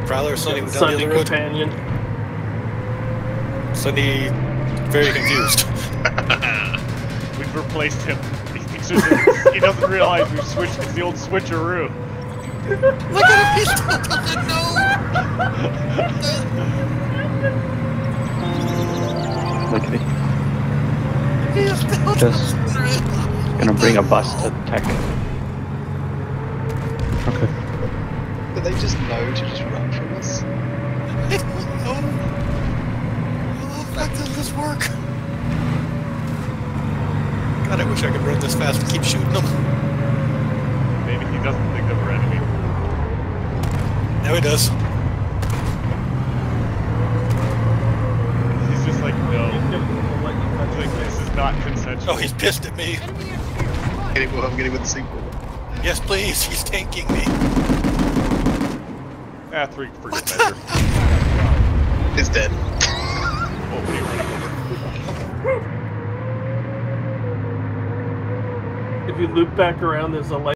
Prowler, Sunny down the Sunday other road. companion. Sunny, very confused. We've replaced him. He doesn't realize we've switched. It's the old switcheroo. Look at him, he still doesn't know! Like He still just gonna bring a bus to tech. Okay. Do they just know to just run from us? I don't know. How the fuck does this work? God, I wish I could run this fast and keep shooting them. Maybe he doesn't think that we're enemy. Now he does. He's just like, no. He's like, this is not consensual. Oh, he's pissed at me. I'm getting with the sequel. Yes, please, he's tanking me. Ah, three for good measure. It's dead. Oh, what are you running over? If you loop back around, there's a light.